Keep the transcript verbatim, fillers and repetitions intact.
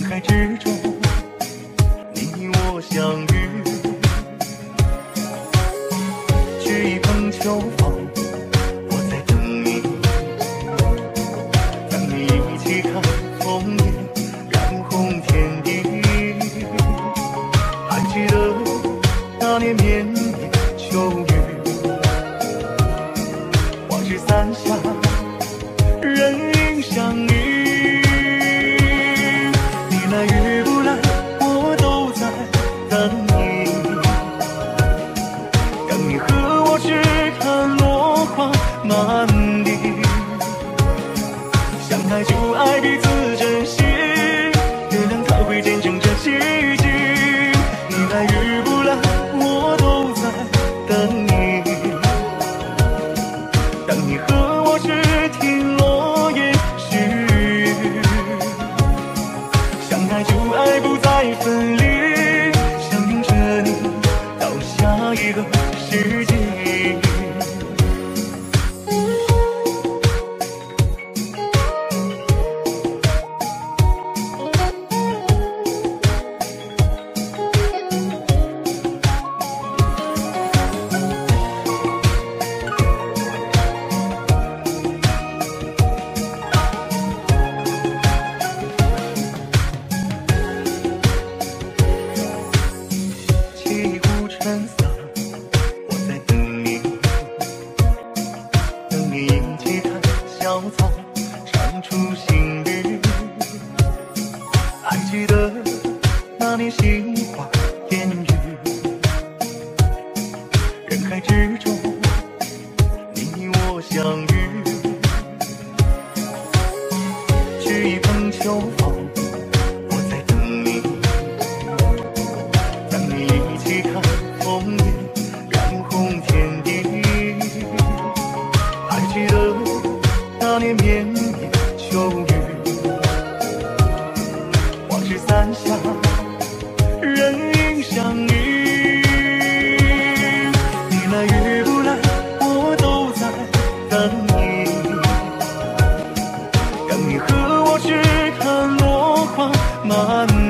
海之中，你我相遇，掬一捧秋风，我在等你，让你一起看枫叶染红天地。还记得那年绵绵秋雨，往事伞下人影相遇。你来与不来，我都在等你。等你和我去看落花满地。相爱就爱彼此珍惜，月亮它会见证这奇迹。你来与不来，我都在等你。等你和我去听落叶絮语。相爱就爱不再分离，想拥着你到下一个世纪。起舞橙色，我在等你，等你一起看小草长出新绿。还记得那年杏花烟雨，人海之中，你我相遇，掬一捧秋风，我在等你。让你一起看枫叶染红天地。还记得那年绵绵秋雨，往事伞下人影相遇。你来与不来，我都在等你。等你和我去看落花满